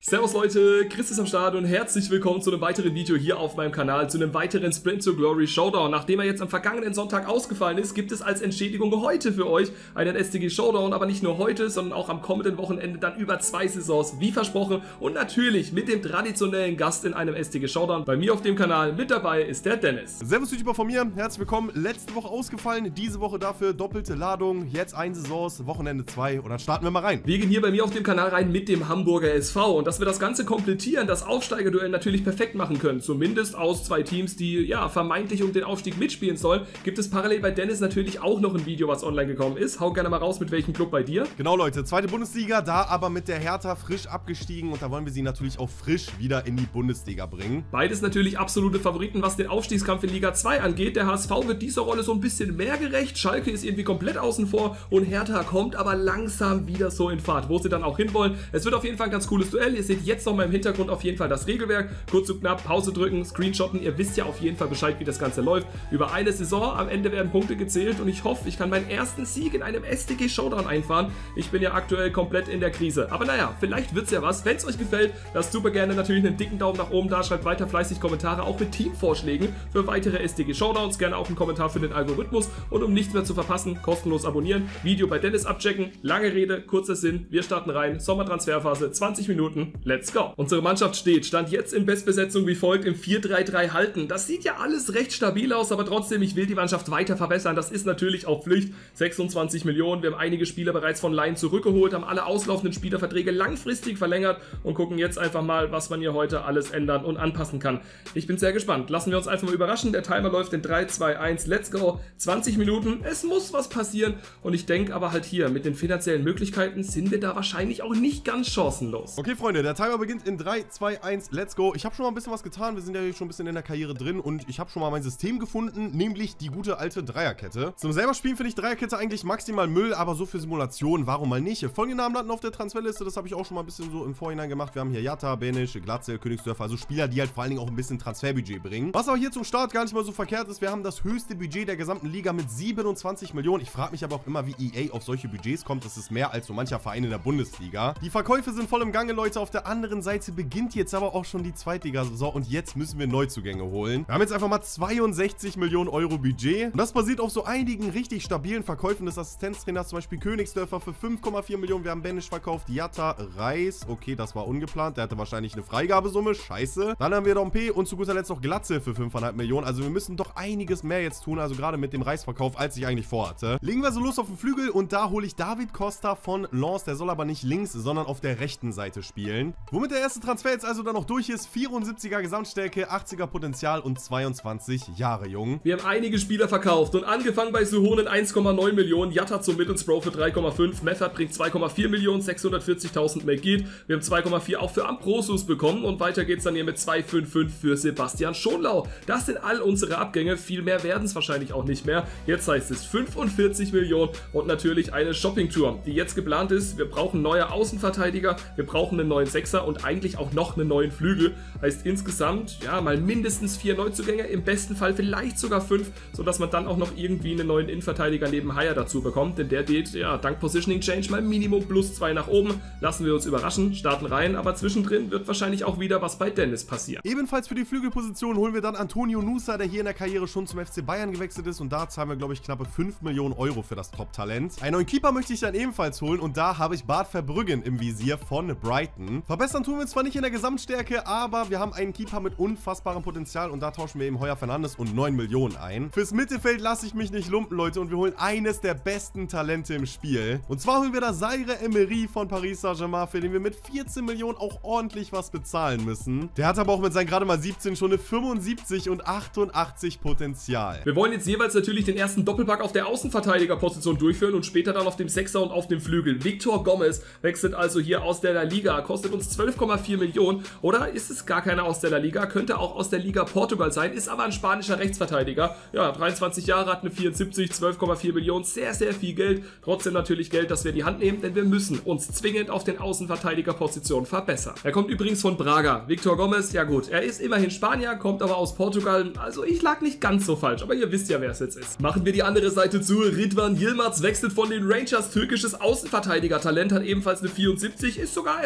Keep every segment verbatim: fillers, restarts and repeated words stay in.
Servus Leute, Chris ist am Start und herzlich willkommen zu einem weiteren Video hier auf meinem Kanal, zu einem weiteren Sprint to Glory Showdown. Nachdem er jetzt am vergangenen Sonntag ausgefallen ist, gibt es als Entschädigung heute für euch einen S T G Showdown, aber nicht nur heute, sondern auch am kommenden Wochenende dann über zwei Saisons, wie versprochen, und natürlich mit dem traditionellen Gast in einem S T G Showdown. Bei mir auf dem Kanal mit dabei ist der Dennis. Servus YouTuber von mir, herzlich willkommen. Letzte Woche ausgefallen, diese Woche dafür doppelte Ladung, jetzt ein Saisons, Wochenende zwei und dann starten wir mal rein. Wir gehen hier bei mir auf dem Kanal rein mit dem Hamburger S V und dass wir das Ganze komplettieren, das Aufsteigerduell natürlich perfekt machen können, zumindest aus zwei Teams, die ja vermeintlich um den Aufstieg mitspielen sollen, gibt es parallel bei Dennis natürlich auch noch ein Video, was online gekommen ist. Hau gerne mal raus, mit welchem Club bei dir. Genau Leute, zweite Bundesliga, da aber mit der Hertha frisch abgestiegen und da wollen wir sie natürlich auch frisch wieder in die Bundesliga bringen. Beides natürlich absolute Favoriten, was den Aufstiegskampf in Liga zwei angeht. Der H S V wird dieser Rolle so ein bisschen mehr gerecht, Schalke ist irgendwie komplett außen vor und Hertha kommt aber langsam wieder so in Fahrt, wo sie dann auch hinwollen. Es wird auf jeden Fall ein ganz cooles Duell, ihr seht jetzt noch mal im Hintergrund auf jeden Fall das Regelwerk, kurz und knapp, Pause drücken, Screenshotten, ihr wisst ja auf jeden Fall Bescheid, wie das Ganze läuft. Über eine Saison, am Ende werden Punkte gezählt und ich hoffe, ich kann meinen ersten Sieg in einem S T G Showdown einfahren. Ich bin ja aktuell komplett in der Krise, aber naja, vielleicht wird's ja was. Wenn es euch gefällt, lasst super gerne natürlich einen dicken Daumen nach oben da, schreibt weiter fleißig Kommentare, auch mit Teamvorschlägen für weitere S T G Showdowns, gerne auch einen Kommentar für den Algorithmus und um nichts mehr zu verpassen, kostenlos abonnieren, Video bei Dennis abchecken, lange Rede, kurzer Sinn, wir starten rein, Sommertransferphase, zwanzig Minuten, let's go. Unsere Mannschaft steht, stand jetzt in Bestbesetzung wie folgt im vier drei drei halten. Das sieht ja alles recht stabil aus, aber trotzdem, ich will die Mannschaft weiter verbessern. Das ist natürlich auch Pflicht. sechsundzwanzig Millionen, wir haben einige Spieler bereits von Laien zurückgeholt, haben alle auslaufenden Spielerverträge langfristig verlängert und gucken jetzt einfach mal, was man hier heute alles ändern und anpassen kann. Ich bin sehr gespannt. Lassen wir uns einfach mal überraschen. Der Timer läuft in drei, zwei, eins, let's go. zwanzig Minuten, es muss was passieren und ich denke aber halt hier, mit den finanziellen Möglichkeiten sind wir da wahrscheinlich auch nicht ganz chancenlos. Okay Freunde, der Timer beginnt in drei, zwei, eins, let's go. Ich habe schon mal ein bisschen was getan, wir sind ja hier schon ein bisschen in der Karriere drin und ich habe schon mal mein System gefunden, nämlich die gute alte Dreierkette. Zum selber Spielen finde ich Dreierkette eigentlich maximal Müll, aber so für Simulationen, warum mal nicht? Folgende Namen landen auf der Transferliste, das habe ich auch schon mal ein bisschen so im Vorhinein gemacht. Wir haben hier Jatta, Benisch, Glatzel, Königsdörfer, also Spieler, die halt vor allen Dingen auch ein bisschen Transferbudget bringen. Was aber hier zum Start gar nicht mal so verkehrt ist, wir haben das höchste Budget der gesamten Liga mit siebenundzwanzig Millionen. Ich frage mich aber auch immer, wie E A auf solche Budgets kommt. Das ist mehr als so mancher Verein in der Bundesliga. Die Verkäufe sind voll im Gange, Leute. Auf der anderen Seite beginnt jetzt aber auch schon die Zweitligasaison und jetzt müssen wir Neuzugänge holen. Wir haben jetzt einfach mal zweiundsechzig Millionen Euro Budget und das basiert auf so einigen richtig stabilen Verkäufen des Assistenztrainers, zum Beispiel Königsdörfer für fünf Komma vier Millionen. Wir haben Benisch verkauft, Jatta, Reis, okay, das war ungeplant, der hatte wahrscheinlich eine Freigabesumme, scheiße. Dann haben wir Dompe und zu guter Letzt noch Glatze für fünf Komma fünf Millionen, also wir müssen doch einiges mehr jetzt tun, also gerade mit dem Reisverkauf, als ich eigentlich vorhatte. Legen wir so los auf den Flügel und da hole ich David Costa von Lens, der soll aber nicht links, sondern auf der rechten Seite spielen. Womit der erste Transfer jetzt also dann noch durch ist, vierundsiebziger Gesamtstärke, achtziger Potenzial und zweiundzwanzig Jahre jung. Wir haben einige Spieler verkauft und angefangen bei Suhonen eins Komma neun Millionen, Jatta zum Middlesbrough für drei Komma fünf, Meffert bringt zwei Komma vier Millionen, sechshundertvierzigtausend McGead, wir haben zwei Komma vier auch für Ambrosius bekommen und weiter geht's dann hier mit zwei Komma fünfundfünfzig für Sebastian Schonlau. Das sind all unsere Abgänge, viel mehr werden es wahrscheinlich auch nicht mehr. Jetzt heißt es fünfundvierzig Millionen und natürlich eine Shopping-Tour, die jetzt geplant ist. Wir brauchen neue Außenverteidiger, wir brauchen einen neuen Sechser und eigentlich auch noch einen neuen Flügel. Heißt insgesamt, ja, mal mindestens vier Neuzugänge, im besten Fall vielleicht sogar fünf, sodass man dann auch noch irgendwie einen neuen Innenverteidiger neben Haier dazu bekommt, denn der geht, ja, dank Positioning Change mal Minimum plus zwei nach oben. Lassen wir uns überraschen, starten rein, aber zwischendrin wird wahrscheinlich auch wieder was bei Dennis passieren. Ebenfalls für die Flügelposition holen wir dann Antonio Nusa, der hier in der Karriere schon zum F C Bayern gewechselt ist und da zahlen wir, glaube ich, knappe fünf Millionen Euro für das Top-Talent. Einen neuen Keeper möchte ich dann ebenfalls holen und da habe ich Bart Verbrüggen im Visier von Brighton. Verbessern tun wir zwar nicht in der Gesamtstärke, aber wir haben einen Keeper mit unfassbarem Potenzial und da tauschen wir eben Heuer Fernandes und neun Millionen ein. Fürs Mittelfeld lasse ich mich nicht lumpen, Leute, und wir holen eines der besten Talente im Spiel. Und zwar holen wir da Zaire Emery von Paris Saint-Germain, für den wir mit vierzehn Millionen auch ordentlich was bezahlen müssen. Der hat aber auch mit seinen gerade mal siebzehn schon eine fünfundsiebzig und achtundachtzig Potenzial. Wir wollen jetzt jeweils natürlich den ersten Doppelpack auf der Außenverteidigerposition durchführen und später dann auf dem Sechser und auf dem Flügel. Victor Gomez wechselt also hier aus der La Liga, kostet uns zwölf Komma vier Millionen. Oder ist es gar keiner aus der La Liga? Könnte auch aus der Liga Portugal sein, ist aber ein spanischer Rechtsverteidiger. Ja, dreiundzwanzig Jahre, hat eine vierundsiebzig, zwölf Komma vier Millionen, sehr, sehr viel Geld. Trotzdem natürlich Geld, das wir in die Hand nehmen, denn wir müssen uns zwingend auf den Außenverteidigerpositionen verbessern. Er kommt übrigens von Braga. Victor Gomez, ja gut, er ist immerhin Spanier, kommt aber aus Portugal. Also ich lag nicht ganz so falsch, aber ihr wisst ja, wer es jetzt ist. Machen wir die andere Seite zu. Ridvan Yilmaz wechselt von den Rangers. Türkisches Außenverteidiger-Talent, hat ebenfalls eine vierundsiebzig, ist sogar erst zweiundzwanzig.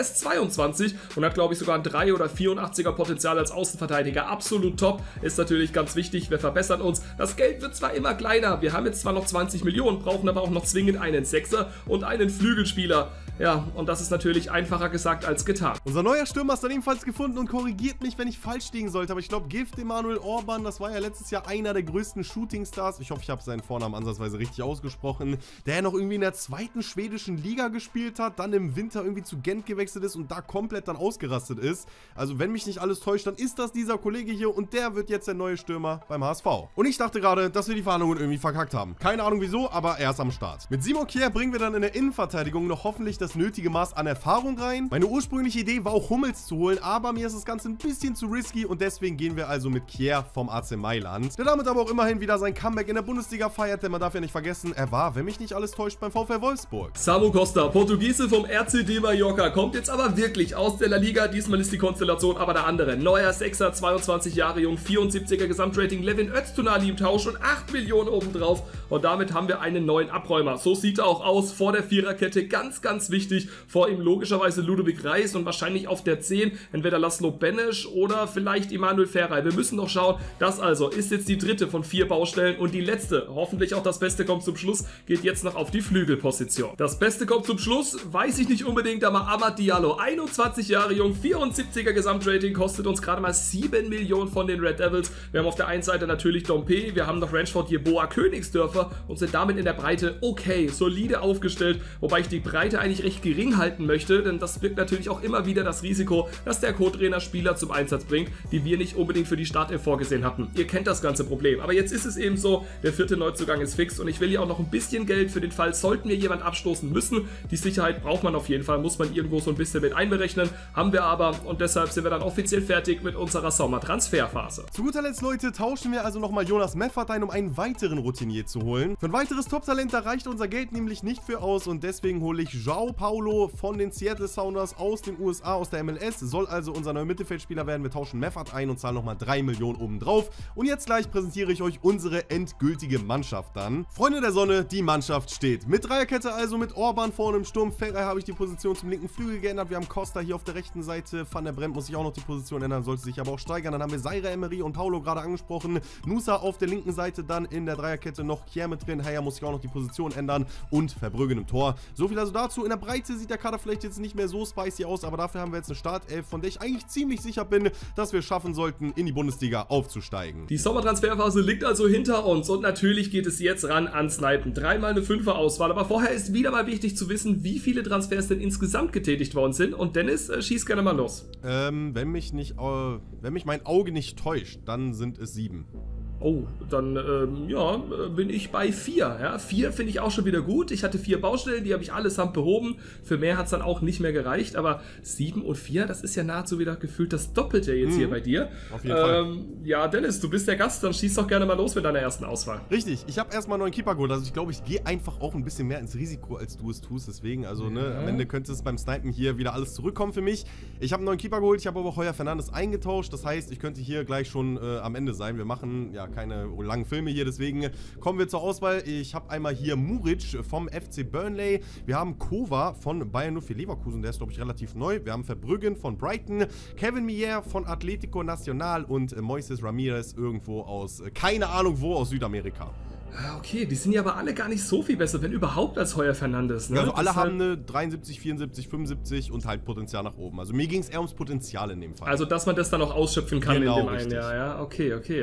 zweiundzwanzig und hat, glaube ich, sogar ein drei oder vierundachtziger Potenzial als Außenverteidiger. Absolut top, ist natürlich ganz wichtig, wir verbessern uns. Das Geld wird zwar immer kleiner, wir haben jetzt zwar noch zwanzig Millionen, brauchen aber auch noch zwingend einen Sechser und einen Flügelspieler. Ja, und das ist natürlich einfacher gesagt als getan. Unser neuer Stürmer ist dann ebenfalls gefunden und korrigiert mich, wenn ich falsch liegen sollte. Aber ich glaube, Gift Emanuel Orban, das war ja letztes Jahr einer der größten Shootingstars. Ich hoffe, ich habe seinen Vornamen ansatzweise richtig ausgesprochen. Der ja noch irgendwie in der zweiten schwedischen Liga gespielt hat, dann im Winter irgendwie zu Gent gewechselt ist und da komplett dann ausgerastet ist. Also wenn mich nicht alles täuscht, dann ist das dieser Kollege hier und der wird jetzt der neue Stürmer beim H S V. Und ich dachte gerade, dass wir die Verhandlungen irgendwie verkackt haben. Keine Ahnung wieso, aber er ist am Start. Mit Simon Kjær bringen wir dann in der Innenverteidigung noch hoffentlich das nötige Maß an Erfahrung rein. Meine ursprüngliche Idee war auch Hummels zu holen, aber mir ist das Ganze ein bisschen zu risky und deswegen gehen wir also mit Kjær vom A C Mailand. Der damit aber auch immerhin wieder sein Comeback in der Bundesliga feiert, denn man darf ja nicht vergessen, er war, wenn mich nicht alles täuscht, beim VfL Wolfsburg. Samu Costa, Portugiese vom R C D Mallorca, kommt jetzt aber wirklich aus der La Liga. Diesmal ist die Konstellation aber der andere. Neuer Sechser, zweiundzwanzig Jahre jung, vierundsiebziger Gesamtrating, Levin Öztunali im Tausch und acht Millionen obendrauf. Und damit haben wir einen neuen Abräumer. So sieht er auch aus vor der Viererkette. Ganz, ganz wichtig. Vor ihm logischerweise Ludovic Reis und wahrscheinlich auf der zehn entweder Laszlo Benesch oder vielleicht Emanuel Ferrey. Wir müssen noch schauen. Das also ist jetzt die dritte von vier Baustellen und die letzte, hoffentlich auch das Beste kommt zum Schluss, geht jetzt noch auf die Flügelposition. Das Beste kommt zum Schluss, weiß ich nicht unbedingt, aber Amad Diallo, einundzwanzig Jahre jung, vierundsiebziger Gesamtrating, kostet uns gerade mal sieben Millionen von den Red Devils. Wir haben auf der einen Seite natürlich Dompe, wir haben noch Ranchford Yeboah Königsdörfer und sind damit in der Breite okay, solide aufgestellt, wobei ich die Breite eigentlich recht gering halten möchte, denn das birgt natürlich auch immer wieder das Risiko, dass der Co-Trainer Spieler zum Einsatz bringt, die wir nicht unbedingt für die Startelf vorgesehen hatten. Ihr kennt das ganze Problem, aber jetzt ist es eben so, der vierte Neuzugang ist fix und ich will hier auch noch ein bisschen Geld für den Fall, sollten wir jemand abstoßen müssen. Die Sicherheit braucht man auf jeden Fall, muss man irgendwo so ein bisschen mit einberechnen, haben wir aber und deshalb sind wir dann offiziell fertig mit unserer Sommertransferphase. Zu guter Letzt, Leute, tauschen wir also nochmal Jonas Meffert ein, um einen weiteren Routinier zu holen. Für ein weiteres Top-Talent, da reicht unser Geld nämlich nicht für aus und deswegen hole ich João Paulo von den Seattle Sounders aus den U S A, aus der M L S, soll also unser neuer Mittelfeldspieler werden. Wir tauschen Meffert ein und zahlen nochmal drei Millionen oben drauf. Und jetzt gleich präsentiere ich euch unsere endgültige Mannschaft dann. Freunde der Sonne, die Mannschaft steht. Mit Dreierkette also, mit Orban vorne im Sturm. Ferrey habe ich die Position zum linken Flügel geändert. Wir haben Costa hier auf der rechten Seite. Van der Brent muss sich auch noch die Position ändern, sollte sich aber auch steigern. Dann haben wir Zaire Emery und Paulo gerade angesprochen. Nusa auf der linken Seite, dann in der Dreierkette noch Kjær mit drin. Heyer muss sich auch noch die Position ändern und Verbrüggen im Tor. So viel also dazu. In der Breite sieht der Kader vielleicht jetzt nicht mehr so spicy aus, aber dafür haben wir jetzt eine Startelf, von der ich eigentlich ziemlich sicher bin, dass wir schaffen sollten, in die Bundesliga aufzusteigen. Die Sommertransferphase liegt also hinter uns und natürlich geht es jetzt ran an Snipen. Dreimal eine Fünfer-Auswahl, aber vorher ist wieder mal wichtig zu wissen, wie viele Transfers denn insgesamt getätigt worden sind. Und Dennis, äh, schieß gerne mal los. Ähm, wenn mich nicht, äh, wenn mich mein Auge nicht täuscht, dann sind es sieben. Oh, dann, ähm, ja, bin ich bei vier. Ja, vier finde ich auch schon wieder gut. Ich hatte vier Baustellen, die habe ich allesamt behoben. Für mehr hat es dann auch nicht mehr gereicht. Aber sieben und vier, das ist ja nahezu wieder gefühlt das Doppelte jetzt mhm. hier bei dir. Auf jeden ähm, Fall. Ja, Dennis, du bist der Gast, dann schieß doch gerne mal los mit deiner ersten Auswahl. Richtig, ich habe erstmal einen neuen Keeper geholt. Also ich glaube, ich gehe einfach auch ein bisschen mehr ins Risiko, als du es tust. Deswegen, also ja. ne, am Ende könnte es beim Snipen hier wieder alles zurückkommen für mich. Ich habe einen neuen Keeper geholt, ich habe aber auch Heuer Fernandes eingetauscht. Das heißt, ich könnte hier gleich schon äh, am Ende sein. Wir machen ja keine langen Filme hier, deswegen kommen wir zur Auswahl. Ich habe einmal hier Muric vom F C Burnley. Wir haben Kova von Bayern null vier Leverkusen, der ist, glaube ich, relativ neu. Wir haben Verbrüggen von Brighton, Kevin Mier von Atlético Nacional und äh, Moises Ramirez irgendwo aus, äh, keine Ahnung wo, aus Südamerika. Okay, die sind ja aber alle gar nicht so viel besser, wenn überhaupt, als Heuer Fernandes. Ne? Ja, also alle haben eine dreiundsiebzig, vierundsiebzig, fünfundsiebzig und halt Potenzial nach oben. Also mir ging es eher ums Potenzial in dem Fall. Also, dass man das dann auch ausschöpfen kann genau, in dem einen Jahr, ja. Okay, okay.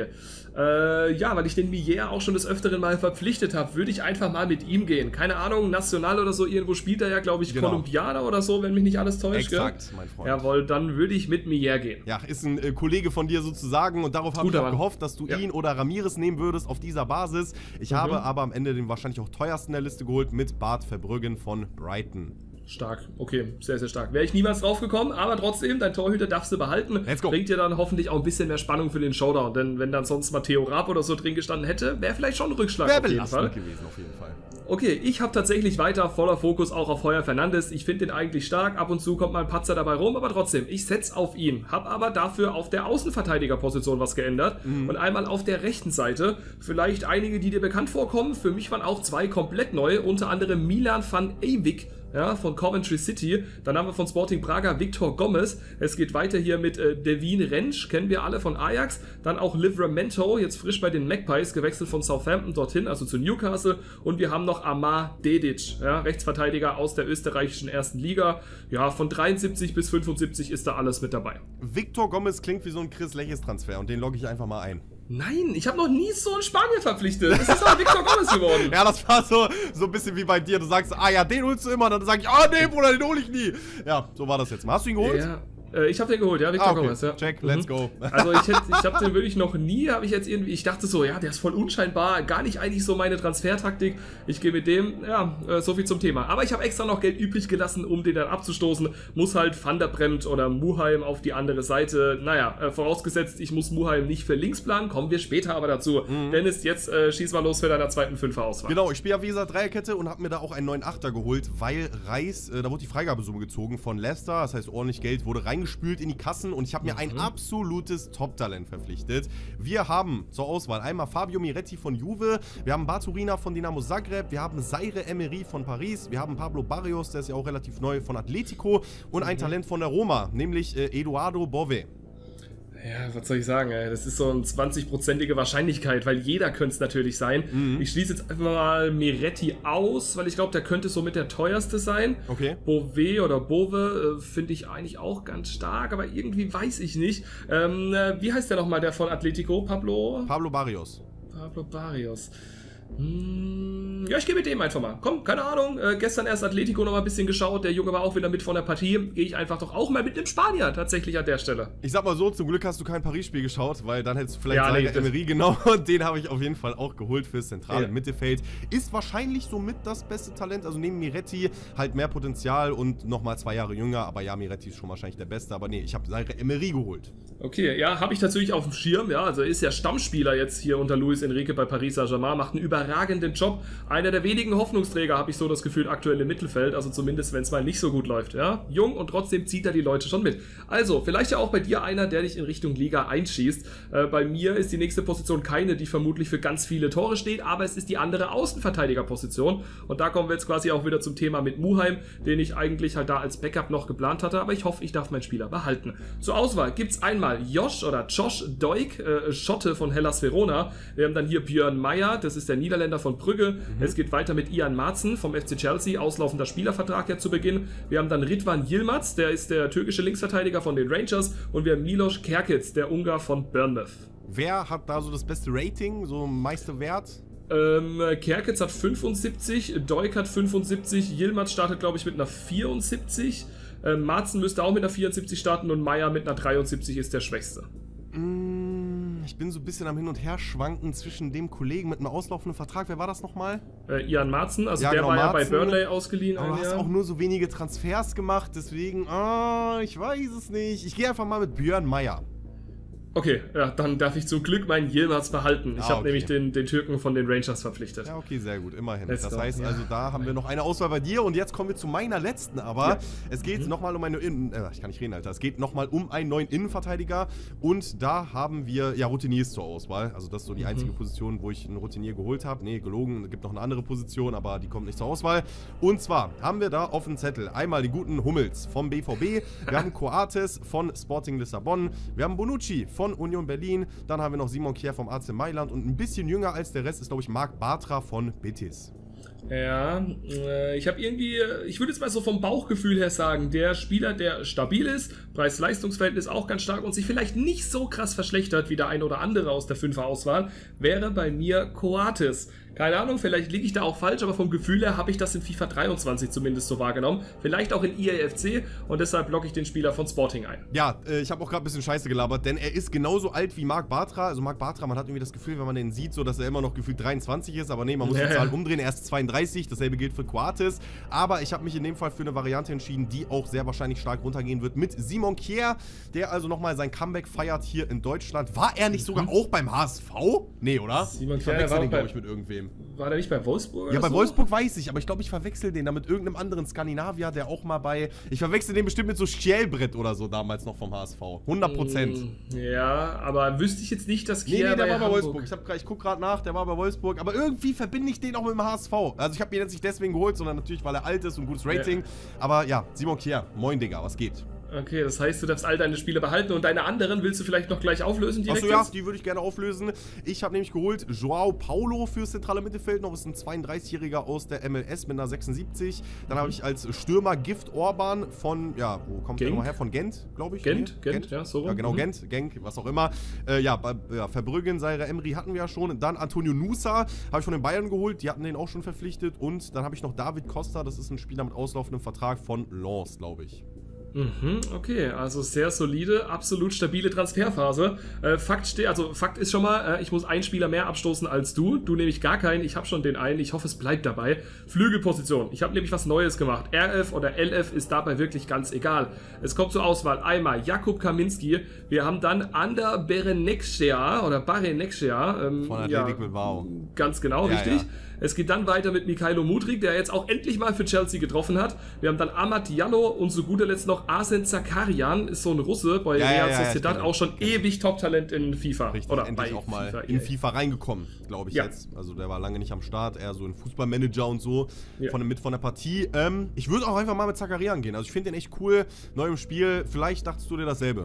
Äh, ja, weil ich den Mier auch schon des Öfteren mal verpflichtet habe, würde ich einfach mal mit ihm gehen. Keine Ahnung, National oder so, irgendwo spielt er ja, glaube ich, genau. Kolumbianer oder so, wenn mich nicht alles täuscht. Exakt, gell? mein Freund. Jawohl, dann würde ich mit Mier gehen. Ja, ist ein äh, Kollege von dir sozusagen und darauf habe ich auch gehofft, dass du ja. ihn oder Ramirez nehmen würdest auf dieser Basis. Ich mhm. habe aber am Ende den wahrscheinlich auch teuersten der Liste geholt mit Bart Verbrüggen von Brighton. Stark, okay, sehr, sehr stark. Wäre ich niemals drauf gekommen, aber trotzdem, dein Torhüter darfst du behalten. Let's go. Bringt dir dann hoffentlich auch ein bisschen mehr Spannung für den Showdown, denn wenn dann sonst Matteo Raab oder so drin gestanden hätte, wäre vielleicht schon ein Rückschlag wäre auf jeden Fall. gewesen auf jeden Fall. Okay, ich habe tatsächlich weiter voller Fokus auch auf Heuer Fernandes. Ich finde den eigentlich stark, ab und zu kommt mal ein Patzer dabei rum, aber trotzdem, ich setze auf ihn. Habe aber dafür auf der Außenverteidigerposition was geändert mhm. und einmal auf der rechten Seite. Vielleicht einige, die dir bekannt vorkommen. Für mich waren auch zwei komplett neu, unter anderem Milan van Ewijk ja, von Coventry City. Dann haben wir von Sporting Braga Victor Gomez. Es geht weiter hier mit äh, Devin Rentsch, kennen wir alle von Ajax. Dann auch Livramento, jetzt frisch bei den Magpies, gewechselt von Southampton dorthin, also zu Newcastle. Und wir haben noch Amar Dedic, ja, Rechtsverteidiger aus der österreichischen ersten Liga. Ja, von dreiundsiebzig bis fünfundsiebzig ist da alles mit dabei. Victor Gomez klingt wie so ein Chris Leches Transfer und den logge ich einfach mal ein. Nein, ich habe noch nie so einen Spanier verpflichtet. Das ist aber Victor Gomez geworden. Ja, das war so, so ein bisschen wie bei dir. Du sagst, ah ja, den holst du immer. Dann sag ich, ah nee, Bruder, den hole ich nie. Ja, so war das jetzt mal. Hast du ihn geholt? Ja. Ich habe den geholt, ja, Victor ah, okay. Gomez, ja. Check, let's mhm. go. Also ich, hätte, ich habe den wirklich noch nie, habe ich jetzt irgendwie, ich dachte so, ja, der ist voll unscheinbar, gar nicht eigentlich so meine Transfertaktik. Ich gehe mit dem, ja, so viel zum Thema. Aber ich habe extra noch Geld übrig gelassen, um den dann abzustoßen. Muss halt Van der Bremt oder Muheim auf die andere Seite. Naja, vorausgesetzt, ich muss Muheim nicht für links planen, kommen wir später aber dazu. Mhm. Dennis, jetzt äh, schieß mal los für deiner zweiten Fünfer-Auswahl. Genau, ich spiele ja wie gesagt Dreierkette und habe mir da auch einen neuen Achter geholt, weil Reis, äh, da wurde die Freigabesumme gezogen von Leicester, das heißt ordentlich Geld wurde reingespült in die Kasse. Und ich habe mir ein absolutes Top-Talent verpflichtet. Wir haben zur Auswahl einmal Fabio Miretti von Juve, wir haben Baturina von Dinamo Zagreb, wir haben Zaire Emery von Paris, wir haben Pablo Barrios, der ist ja auch relativ neu, von Atletico und ein mhm. Talent von der Roma, nämlich äh, Eduardo Bove. Ja, was soll ich sagen, ey? Das ist so eine zwanzig-prozentige Wahrscheinlichkeit, weil jeder könnte es natürlich sein. Mhm. Ich schließe jetzt einfach mal Miretti aus, weil ich glaube, der könnte somit der teuerste sein. Okay. Bove oder Bove äh, finde ich eigentlich auch ganz stark, aber irgendwie weiß ich nicht. Ähm, äh, wie heißt der nochmal, der von Atletico? Pablo? Pablo Barrios. Pablo Barrios. Hm, ja, ich gehe mit dem einfach mal. Komm, keine Ahnung. Äh, gestern erst Atletico noch mal ein bisschen geschaut. Der Junge war auch wieder mit von der Partie. Gehe ich einfach doch auch mal mit dem Spanier tatsächlich an der Stelle. Ich sag mal so, zum Glück hast du kein Paris-Spiel geschaut, weil dann hättest du vielleicht ja, nee, Emery, genau. Den habe ich auf jeden Fall auch geholt fürs zentrale ja. Mittelfeld. Ist wahrscheinlich somit das beste Talent. Also neben Miretti halt mehr Potenzial und nochmal zwei Jahre jünger. Aber ja, Miretti ist schon wahrscheinlich der Beste. Aber nee, ich habe Emery geholt. Okay, ja, habe ich natürlich auf dem Schirm. Ja, also ist ja Stammspieler jetzt hier unter Luis Enrique bei Paris Saint-Germain. Macht einen überragenden Job. Einer der wenigen Hoffnungsträger, habe ich so das Gefühl, aktuell im Mittelfeld. Also zumindest, wenn es mal nicht so gut läuft. Ja, jung und trotzdem zieht er die Leute schon mit. Also, vielleicht ja auch bei dir einer, der dich in Richtung Liga einschießt. Äh, bei mir ist die nächste Position keine, die vermutlich für ganz viele Tore steht, aber es ist die andere Außenverteidigerposition. Und da kommen wir jetzt quasi auch wieder zum Thema mit Muheim, den ich eigentlich halt da als Backup noch geplant hatte. Aber ich hoffe, ich darf meinen Spieler behalten. Zur Auswahl gibt es einmal Josh oder Josh Doig, äh, Schotte von Hellas Verona. Wir haben dann hier Björn Meyer, das ist der Niederländer von Brügge. Mhm. Es geht weiter mit Ian Marzen vom F C Chelsea, auslaufender Spielervertrag ja zu Beginn. Wir haben dann Ridvan Yilmaz, der ist der türkische Linksverteidiger von den Rangers. Und wir haben Milos Kerkic, der Ungar von Bournemouth. Wer hat da so das beste Rating, so meiste Wert? Ähm, Kerkic hat fünfundsiebzig, Doig hat fünfundsiebzig, Yilmaz startet glaube ich mit einer vierundsiebzig. Ähm, Marzen müsste auch mit einer vierundsiebzig starten und Meyer mit einer dreiundsiebzig ist der Schwächste. Ich bin so ein bisschen am Hin und Her schwanken zwischen dem Kollegen mit einem auslaufenden Vertrag. Wer war das nochmal? Äh, Ian Marzen, also ja, der genau, war Marzen. ja bei Burnley ausgeliehen. Aber du hast auch nur so wenige Transfers gemacht, deswegen, ah, ich weiß es nicht. Ich gehe einfach mal mit Björn Meyer. Okay, ja, dann darf ich zum Glück meinen Yilmaz behalten. Ich ah, habe okay. nämlich den, den Türken von den Rangers verpflichtet. Ja, okay, sehr gut, immerhin. Let's das go. heißt ja. also, da haben wir noch eine Auswahl bei dir und jetzt kommen wir zu meiner letzten, aber ja. es geht mhm. nochmal um eine, In äh, ich kann nicht reden, Alter, es geht nochmal um einen neuen Innenverteidiger und da haben wir, ja, Routiniers zur Auswahl. Also das ist so die mhm. einzige Position, wo ich einen Routinier geholt habe. Nee, gelogen, es gibt noch eine andere Position, aber die kommt nicht zur Auswahl. Und zwar haben wir da auf dem Zettel einmal den guten Hummels vom B V B, wir haben Coates von Sporting Lissabon, wir haben Bonucci von Union Berlin, dann haben wir noch Simon Kjær vom A C Mailand und ein bisschen jünger als der Rest ist, glaube ich, Marc Bartra von Betis. Ja, äh, ich habe irgendwie, ich würde jetzt mal so vom Bauchgefühl her sagen, der Spieler, der stabil ist, Preis-Leistungs-Verhältnis auch ganz stark und sich vielleicht nicht so krass verschlechtert wie der ein oder andere aus der Fünfer-Auswahl, wäre bei mir Coates. Keine Ahnung, vielleicht liege ich da auch falsch, aber vom Gefühl her habe ich das in FIFA dreiundzwanzig zumindest so wahrgenommen. Vielleicht auch in E A F C und deshalb logge ich den Spieler von Sporting ein. Ja, äh, ich habe auch gerade ein bisschen Scheiße gelabert, denn er ist genauso alt wie Marc Bartra. Also Marc Bartra, man hat irgendwie das Gefühl, wenn man den sieht, so dass er immer noch gefühlt dreiundzwanzig ist, aber nee, man muss die ja, Zahl ja. umdrehen. Er ist zweiunddreißig, dasselbe gilt für Coates. Aber ich habe mich in dem Fall für eine Variante entschieden, die auch sehr wahrscheinlich stark runtergehen wird mit Simon Kjær, der also nochmal sein Comeback feiert hier in Deutschland. War er nicht sogar mhm. auch beim H S V? Nee, oder? Simon Kjær war, glaube ich, mit irgendwem. War der nicht bei Wolfsburg? Ja, bei so? Wolfsburg weiß ich, aber ich glaube, ich verwechsel den da mit irgendeinem anderen Skandinavier, der auch mal bei... Ich verwechsel den bestimmt mit so Schjelbrett oder so damals noch vom H S V. hundert Prozent. Ja, aber wüsste ich jetzt nicht, dass Kjær Nee, nee, der bei war bei Hamburg... Wolfsburg. Ich, hab, ich guck gerade nach, der war bei Wolfsburg. Aber irgendwie verbinde ich den auch mit dem H S V. Also ich habe ihn jetzt nicht deswegen geholt, sondern natürlich, weil er alt ist und gutes Rating. Ja. Aber ja, Simon Kjær, moin Digga, was geht? Okay, das heißt, du darfst all deine Spiele behalten und deine anderen willst du vielleicht noch gleich auflösen direkt? Achso, ja, die würde ich gerne auflösen. Ich habe nämlich geholt João Paulo fürs zentrale Mittelfeld noch. Das ist ein zweiunddreißigjähriger aus der M L S mit einer sechsundsiebzig. Dann mhm. habe ich als Stürmer Gift Orban von, ja, wo kommt der nochmal her? Von Gent, glaube ich. Gent, nee? Gent, Gent, ja, so rum. Ja, genau, mhm. Gent, Genk, was auch immer. Äh, ja, bei, ja, Verbrüggen, Zaire Emery hatten wir ja schon. Dann Antonio Nusa habe ich von den Bayern geholt. Die hatten den auch schon verpflichtet. Und dann habe ich noch David Costa. Das ist ein Spieler mit auslaufendem Vertrag von Lens, glaube ich. Mhm, okay, also sehr solide, absolut stabile Transferphase. Äh, Fakt steht, also Fakt ist schon mal, äh, ich muss einen Spieler mehr abstoßen als du. Du nämlich gar keinen, ich habe schon den einen, ich hoffe es bleibt dabei. Flügelposition, ich habe nämlich was Neues gemacht. R F oder L F ist dabei wirklich ganz egal. Es kommt zur Auswahl einmal Jakub Kaminski, wir haben dann Ander Berenekşehir oder Barenekşehir. Ähm, Von Athletic ja, Bilbao. Ganz genau, ja, richtig. Ja. Es geht dann weiter mit Mikhailo Mudryk, der jetzt auch endlich mal für Chelsea getroffen hat. Wir haben dann Amad Diallo und zu guter Letzt noch Arsen Zakarian, ist so ein Russe bei ja, Real ja, Sociedad, ja, auch schon ewig Top-Talent in FIFA. Richtig, oder endlich bei auch mal FIFA, in FIFA reingekommen, glaube ich ja. jetzt. Also der war lange nicht am Start, eher so ein Fußballmanager und so, ja. von, mit von der Partie. Ähm, ich würde auch einfach mal mit Zakarian gehen, also ich finde den echt cool, neu im Spiel. Vielleicht dachtest du dir dasselbe?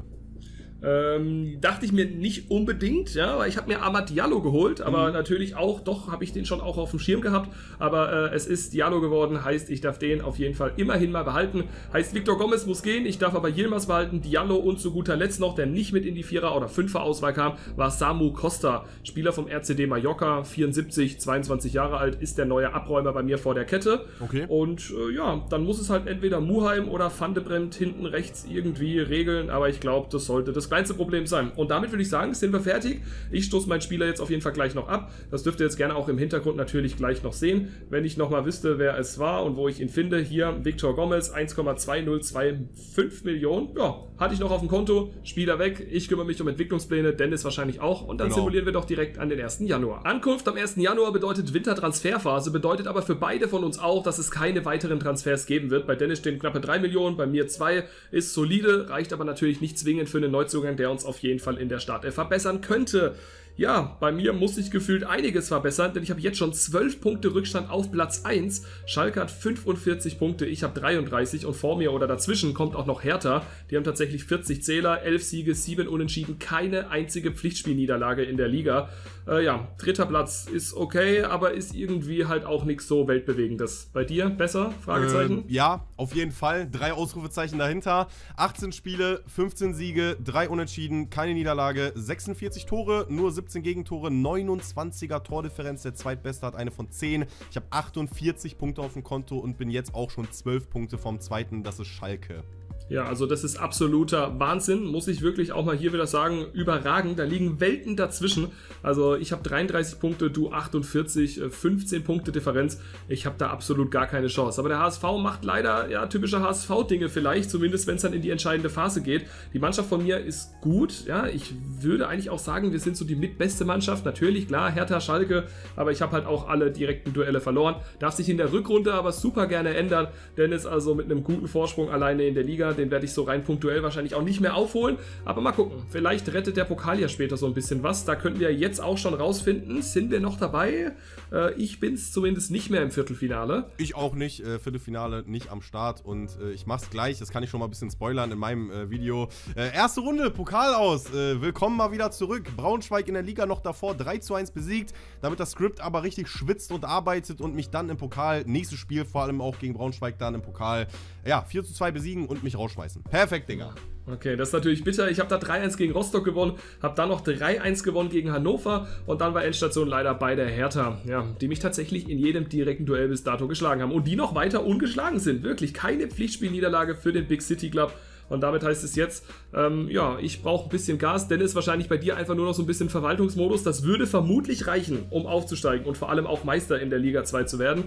Ähm, dachte ich mir nicht unbedingt, ja, weil ich habe mir Amad Diallo geholt, aber mhm. natürlich auch, doch, habe ich den schon auch auf dem Schirm gehabt, aber äh, es ist Diallo geworden, heißt, ich darf den auf jeden Fall immerhin mal behalten, heißt, Victor Gomez muss gehen, ich darf aber Yilmaz behalten, Diallo und zu guter Letzt noch, der nicht mit in die Vierer- oder Fünfer-Auswahl kam, war Samu Costa, Spieler vom R C D Mallorca, vierundsiebzig, zweiundzwanzig Jahre alt, ist der neue Abräumer bei mir vor der Kette. Okay. Und äh, ja, dann muss es halt entweder Muheim oder Van de Bremt hinten rechts irgendwie regeln, aber ich glaube, das sollte das kleinste Problem sein. Und damit würde ich sagen, sind wir fertig. Ich stoße meinen Spieler jetzt auf jeden Fall gleich noch ab. Das dürft ihr jetzt gerne auch im Hintergrund natürlich gleich noch sehen. Wenn ich nochmal wüsste, wer es war und wo ich ihn finde, hier Victor Gomez, eins Komma zwei null zwei fünf Millionen. Ja, hatte ich noch auf dem Konto. Spieler weg. Ich kümmere mich um Entwicklungspläne, Dennis wahrscheinlich auch. Und dann genau. simulieren wir doch direkt an den ersten Januar. Ankunft am ersten Januar bedeutet Wintertransferphase, bedeutet aber für beide von uns auch, dass es keine weiteren Transfers geben wird. Bei Dennis stehen knappe drei Millionen, bei mir zwei. Ist solide, reicht aber natürlich nicht zwingend für einen Neuzugang, der uns auf jeden Fall in der Startelf verbessern könnte. Ja, bei mir muss sich gefühlt einiges verbessern, denn ich habe jetzt schon zwölf Punkte Rückstand auf Platz eins. Schalke hat fünfundvierzig Punkte, ich habe dreiunddreißig und vor mir oder dazwischen kommt auch noch Hertha. Die haben tatsächlich vierzig Zähler, elf Siege, sieben Unentschieden, keine einzige Pflichtspielniederlage in der Liga. Äh, ja, dritter Platz ist okay, aber ist irgendwie halt auch nichts so Weltbewegendes. Bei dir besser? Fragezeichen? Ähm, ja, auf jeden Fall. Drei Ausrufezeichen dahinter. achtzehn Spiele, fünfzehn Siege, drei Unentschieden, keine Niederlage, sechsundvierzig Tore, nur siebzehn Gegentore, neunundzwanziger Tordifferenz. Der Zweitbeste hat eine von zehn. Ich habe achtundvierzig Punkte auf dem Konto und bin jetzt auch schon zwölf Punkte vom Zweiten. Das ist Schalke. Ja, also das ist absoluter Wahnsinn, muss ich wirklich auch mal hier wieder sagen, überragend, da liegen Welten dazwischen, also ich habe dreiunddreißig Punkte, du achtundvierzig, fünfzehn Punkte Differenz, ich habe da absolut gar keine Chance, aber der H S V macht leider, ja, typische H S V-Dinge vielleicht, zumindest wenn es dann in die entscheidende Phase geht. Die Mannschaft von mir ist gut, ja, ich würde eigentlich auch sagen, wir sind so die mitbeste Mannschaft, natürlich, klar, Hertha, Schalke, aber ich habe halt auch alle direkten Duelle verloren, darf sich in der Rückrunde aber super gerne ändern, Dennis also mit einem guten Vorsprung alleine in der Liga, den werde ich so rein punktuell wahrscheinlich auch nicht mehr aufholen, aber mal gucken, vielleicht rettet der Pokal ja später so ein bisschen was, da könnten wir jetzt auch schon rausfinden, sind wir noch dabei? Äh, ich bin es zumindest nicht mehr im Viertelfinale. Ich auch nicht, äh, Viertelfinale nicht am Start und äh, ich mach's gleich, das kann ich schon mal ein bisschen spoilern in meinem äh, Video. Äh, erste Runde, Pokal aus, äh, willkommen mal wieder zurück, Braunschweig in der Liga noch davor, drei zu eins besiegt, damit das Skript aber richtig schwitzt und arbeitet und mich dann im Pokal, nächstes Spiel vor allem auch gegen Braunschweig dann im Pokal, ja, vier zu zwei besiegen und mich rausschmeißen. Perfekt, Digga. Okay, das ist natürlich bitter. Ich habe da drei eins gegen Rostock gewonnen, habe dann noch drei eins gewonnen gegen Hannover und dann war Endstation leider bei der Hertha, ja, die mich tatsächlich in jedem direkten Duell bis dato geschlagen haben und die noch weiter ungeschlagen sind. Wirklich keine Pflichtspielniederlage für den Big City Club. Und damit heißt es jetzt, ähm, ja, ich brauche ein bisschen Gas. Dennis, wahrscheinlich bei dir einfach nur noch so ein bisschen Verwaltungsmodus. Das würde vermutlich reichen, um aufzusteigen und vor allem auch Meister in der Liga zwei zu werden.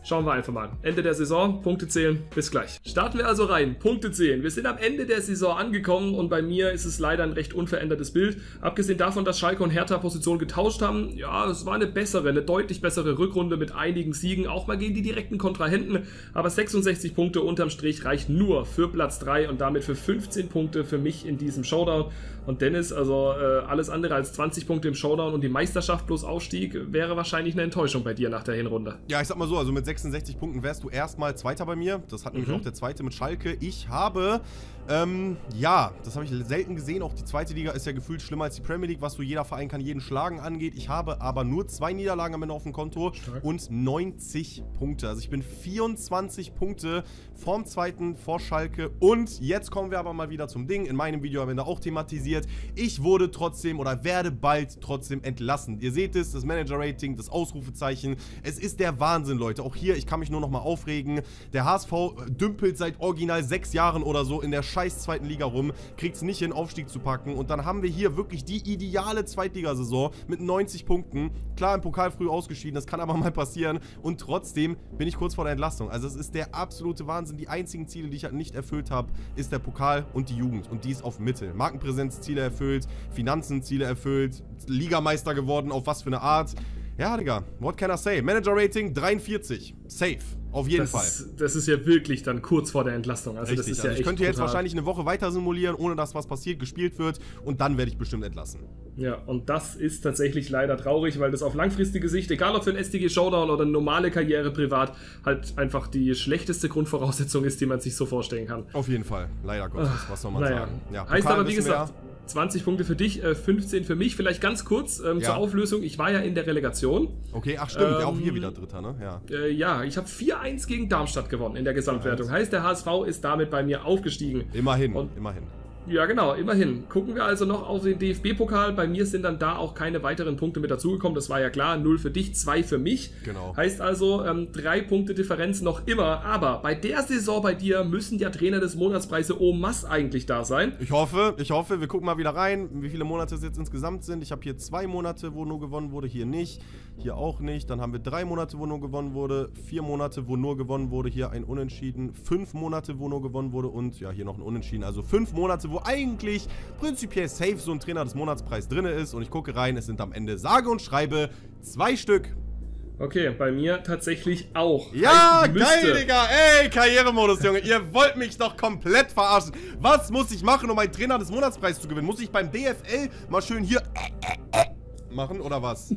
Schauen wir einfach mal. Ende der Saison, Punkte zählen, bis gleich. Starten wir also rein, Punkte zählen. Wir sind am Ende der Saison angekommen und bei mir ist es leider ein recht unverändertes Bild. Abgesehen davon, dass Schalke und Hertha Position getauscht haben, ja, es war eine bessere, eine deutlich bessere Rückrunde mit einigen Siegen, auch mal gegen die direkten Kontrahenten. Aber sechsundsechzig Punkte unterm Strich reicht nur für Platz drei und damit für fünfzehn Punkte für mich in diesem Showdown. Und Dennis, also äh, alles andere als zwanzig Punkte im Showdown und die Meisterschaft plus Aufstieg wäre wahrscheinlich eine Enttäuschung bei dir nach der Hinrunde. Ja, ich sag mal so, also mit sechsundsechzig Punkten wärst du erstmal Zweiter bei mir. Das hat nämlich Mhm. auch der Zweite mit Schalke. Ich habe, ähm, ja, das habe ich selten gesehen. Auch die zweite Liga ist ja gefühlt schlimmer als die Premier League, was so jeder Verein kann jeden schlagen angeht. Ich habe aber nur zwei Niederlagen am Ende auf dem Konto Stark. und neunzig Punkte. Also ich bin vierundzwanzig Punkte vorm Zweiten, vor Schalke. Und jetzt kommen wir aber mal wieder zum Ding. In meinem Video am Ende auch thematisiert. Ich wurde trotzdem oder werde bald trotzdem entlassen. Ihr seht es, das Manager-Rating, das Ausrufezeichen. Es ist der Wahnsinn, Leute. Auch hier, ich kann mich nur noch mal aufregen. Der H S V dümpelt seit original sechs Jahren oder so in der scheiß zweiten Liga rum, kriegt es nicht hin, Aufstieg zu packen. Und dann haben wir hier wirklich die ideale Zweitligasaison mit neunzig Punkten. Klar, im Pokal früh ausgeschieden, das kann aber mal passieren. Und trotzdem bin ich kurz vor der Entlassung. Also es ist der absolute Wahnsinn. Die einzigen Ziele, die ich halt nicht erfüllt habe, ist der Pokal und die Jugend. Und die ist auf Mittel. Markenpräsenzziele erfüllt, Finanzenziele erfüllt, Ligameister geworden, auf was für eine Art. Ja, Digga, what can I say? Manager-Rating dreiundvierzig. Safe. Auf jeden das Fall. Ist, das ist ja wirklich dann kurz vor der Entlassung. Also Richtig, das ist ja also ich echt könnte jetzt brutal. wahrscheinlich eine Woche weiter simulieren, ohne dass was passiert, gespielt wird und dann werde ich bestimmt entlassen. Ja, und das ist tatsächlich leider traurig, weil das auf langfristige Sicht, egal ob für ein S T G Showdown oder eine normale Karriere privat, halt einfach die schlechteste Grundvoraussetzung ist, die man sich so vorstellen kann. Auf jeden Fall, leider Gottes, was soll man Naja. sagen. Ja, Heißt Pokal aber, wie wissen wir gesagt, zwanzig Punkte für dich, äh, fünfzehn für mich. Vielleicht ganz kurz ähm, Ja. zur Auflösung. Ich war ja in der Relegation. ja. Okay, ach stimmt, ja, auch hier Ähm, wieder Dritter, ne? Ja. Äh, ja, ich habe vier eins gegen Darmstadt gewonnen in der Gesamtwertung. Heißt, der H S V ist damit bei mir aufgestiegen. Immerhin, Und- immerhin. Ja, genau, immerhin. Gucken wir also noch auf den D F B-Pokal. Bei mir sind dann da auch keine weiteren Punkte mit dazugekommen. Das war ja klar. null für dich, zwei für mich. Genau. Heißt also, ähm, drei Punkte Differenz noch immer. Aber bei der Saison bei dir müssen ja Trainer des Monatspreise Omas eigentlich da sein. Ich hoffe, ich hoffe, wir gucken mal wieder rein, wie viele Monate es jetzt insgesamt sind. Ich habe hier zwei Monate, wo nur gewonnen wurde, hier nicht, hier auch nicht. Dann haben wir drei Monate, wo nur gewonnen wurde, vier Monate, wo nur gewonnen wurde, hier ein Unentschieden, fünf Monate, wo nur gewonnen wurde und ja, hier noch ein Unentschieden. Also fünf Monate, wo eigentlich prinzipiell safe so ein Trainer des Monatspreis drin ist. Und ich gucke rein, es sind am Ende sage und schreibe zwei Stück. Okay, bei mir tatsächlich auch. Ja, Heißt, ich geil, müsste- Digga. Ey, Karrieremodus, Junge. Ihr wollt mich doch komplett verarschen. Was muss ich machen, um einen Trainer des Monatspreises zu gewinnen? Muss ich beim D F L mal schön hier äh, äh, äh, machen oder was?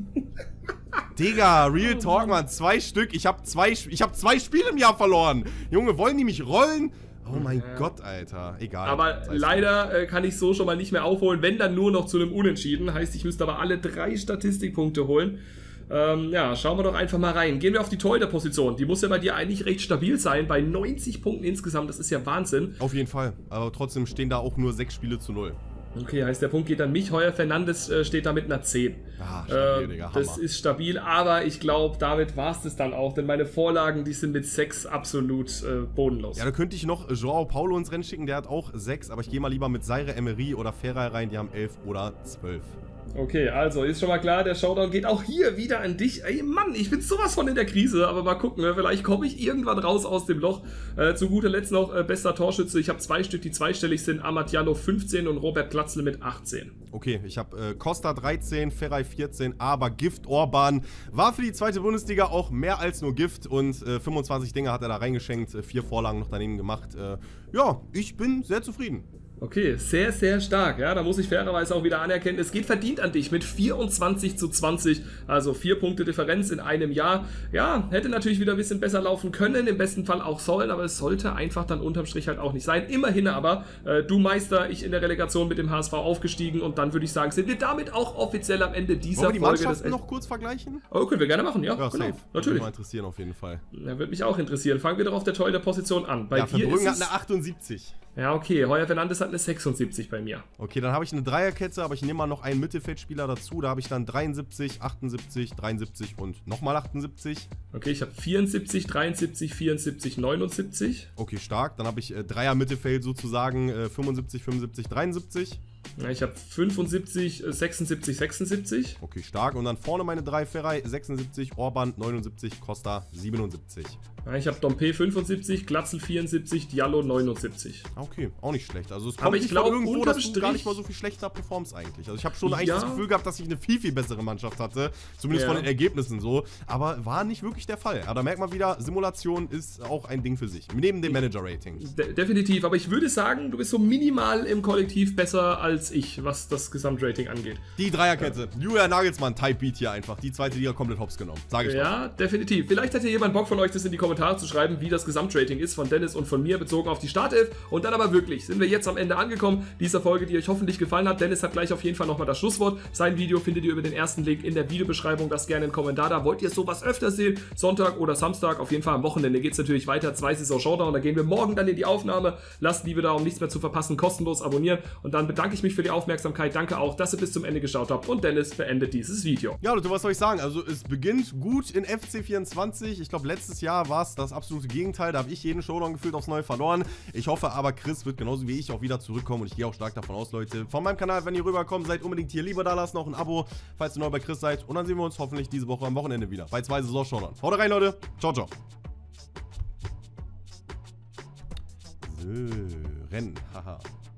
Digga, Real Oh, Talk, Mann. Zwei Stück. Ich habe zwei, ich hab zwei Spiele im Jahr verloren. Junge, wollen die mich rollen? Oh mein Ja. Gott, Alter. Egal. Aber Sei es leider äh, kann ich so schon mal nicht mehr aufholen, wenn dann nur noch zu einem Unentschieden. Heißt, ich müsste aber alle drei Statistikpunkte holen. Ähm, ja, schauen wir doch einfach mal rein. Gehen wir auf die Torhüter-Position. Die muss ja bei dir eigentlich recht stabil sein. Bei neunzig Punkten insgesamt, das ist ja Wahnsinn. Auf jeden Fall. Aber trotzdem stehen da auch nur sechs Spiele zu null. Okay, heißt der Punkt geht an mich. Heuer Fernandes äh, steht da mit einer zehn. Ah, stabil, Äh, Digga. das Hammer. ist stabil, aber ich glaube, damit war es das dann auch. Denn meine Vorlagen, die sind mit sechs absolut äh, bodenlos. Ja, da könnte ich noch Joao Paulo ins Rennen schicken, der hat auch sechs, aber ich gehe mal lieber mit Seire Emery oder Ferrari rein, die haben elf oder zwölf. Okay, also ist schon mal klar, der Showdown geht auch hier wieder an dich. Ey Mann, ich bin sowas von in der Krise, aber mal gucken, ne? Vielleicht komme ich irgendwann raus aus dem Loch. Äh, zu guter Letzt noch äh, bester Torschütze. Ich habe zwei Stück, die zweistellig sind. Amatiano fünfzehn und Robert Platzl mit achtzehn. Okay, ich habe äh, Costa dreizehn, Ferrari vierzehn, aber Gift Orban war für die zweite Bundesliga auch mehr als nur Gift und äh, fünfundzwanzig Dinge hat er da reingeschenkt, äh, vier Vorlagen noch daneben gemacht. Äh, ja, ich bin sehr zufrieden. Okay, sehr, sehr stark. Ja, da muss ich fairerweise auch wieder anerkennen, es geht verdient an dich mit vierundzwanzig zu zwanzig, also vier Punkte Differenz in einem Jahr. Ja, hätte natürlich wieder ein bisschen besser laufen können, im besten Fall auch sollen, aber es sollte einfach dann unterm Strich halt auch nicht sein. Immerhin aber, äh, du Meister, ich in der Relegation mit dem H S V aufgestiegen und dann würde ich sagen, sind wir damit auch offiziell am Ende dieser Wollen wir die Folge. Mannschaften noch kurz vergleichen? Oh, können wir gerne machen, ja, Ja, genau, safe. Würde natürlich. mich mal interessieren auf jeden Fall. Ja, würde mich auch interessieren. Fangen wir doch auf der Torhüter-Position an. Bei Ja, dir Verbruggen ist hat es, eine achtundsiebzig. ja, okay, Heuer Fernandes hat eine sechsundsiebzig bei mir. Okay, dann habe ich eine Dreierkette, aber ich nehme mal noch einen Mittelfeldspieler dazu. Da habe ich dann dreiundsiebzig, achtundsiebzig, dreiundsiebzig und nochmal achtundsiebzig. Okay, ich habe vierundsiebzig, dreiundsiebzig, vierundsiebzig, neunundsiebzig. Okay, stark. Dann habe ich äh, Dreier-Mittelfeld sozusagen, äh, fünfundsiebzig, fünfundsiebzig, dreiundsiebzig. Ja, ich habe fünfundsiebzig, sechsundsiebzig, sechsundsiebzig. Okay, stark. Und dann vorne meine drei Ferrei, sechsundsiebzig, Orban neunundsiebzig, Costa siebenundsiebzig. Ja, ich habe Dompe fünfundsiebzig, Glatzel vierundsiebzig, Diallo neunundsiebzig. Okay, auch nicht schlecht. Also es kommt Aber ich nicht glaub, von irgendwo, dass du unterm gar nicht Strich- mal so viel schlechter performst eigentlich. Also ich habe schon eigentlich Ja. das Gefühl gehabt, dass ich eine viel, viel bessere Mannschaft hatte. Zumindest Ja. von den Ergebnissen so. Aber war nicht wirklich der Fall. Aber da merkt man wieder, Simulation ist auch ein Ding für sich. Neben dem Manager-Rating. De definitiv, aber ich würde sagen, du bist so minimal im Kollektiv besser als ich, was das Gesamtrating angeht. Die Dreierkette. Ja. Julian Nagelsmann, Type-Beat hier einfach. Die zweite Liga komplett hops genommen. Sage ich doch. Ja, definitiv. Vielleicht hat ja jemand Bock von euch, das in die Kommentare zu schreiben, wie das Gesamtrating ist von Dennis und von mir bezogen auf die Startelf. Und dann aber wirklich, sind wir jetzt am Ende angekommen dieser Folge, die euch hoffentlich gefallen hat. Dennis hat gleich auf jeden Fall nochmal das Schlusswort. Sein Video findet ihr über den ersten Link in der Videobeschreibung. Das gerne einen Kommentar da. Wollt ihr sowas öfter sehen? Sonntag oder Samstag? Auf jeden Fall am Wochenende geht es natürlich weiter. Zwei Saison Showdown. Da gehen wir morgen dann in die Aufnahme. Lasst Liebe da, um nichts mehr zu verpassen. Kostenlos abonnieren. Und dann bedanke ich mich für die Aufmerksamkeit. Danke auch, dass ihr bis zum Ende geschaut habt. Und Dennis beendet dieses Video. Ja, Leute, was soll ich sagen? Also es beginnt gut in F C vierundzwanzig. Ich glaube, letztes Jahr war es das absolute Gegenteil. Da habe ich jeden Showdown gefühlt aufs Neue verloren. Ich hoffe aber, Chris wird genauso wie ich auch wieder zurückkommen. Und ich gehe auch stark davon aus, Leute. Von meinem Kanal, wenn ihr rüberkommt, seid unbedingt hier lieber da lassen. Auch ein Abo, falls ihr neu bei Chris seid. Und dann sehen wir uns hoffentlich diese Woche am Wochenende wieder. Bei zwei Saison Showdown. Haut rein, Leute. Ciao, ciao. So, Rennen. Haha.